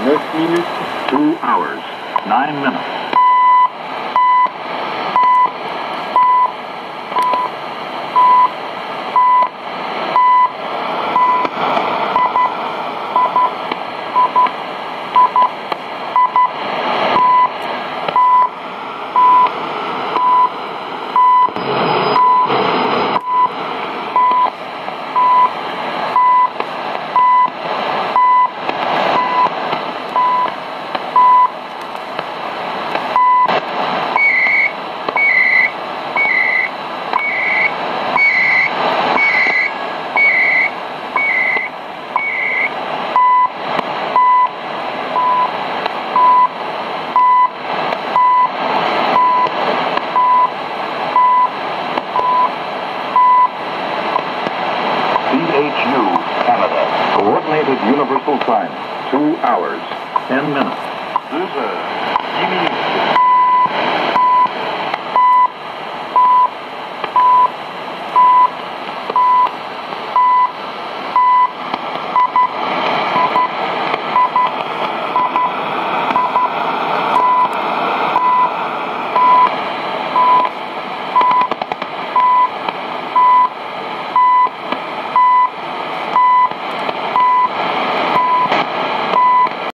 9 minutes. 2 hours, 9 minutes. CHU, Canada. Coordinated Universal Time. 2 hours, 10 minutes. Deux heures, 10 minutes.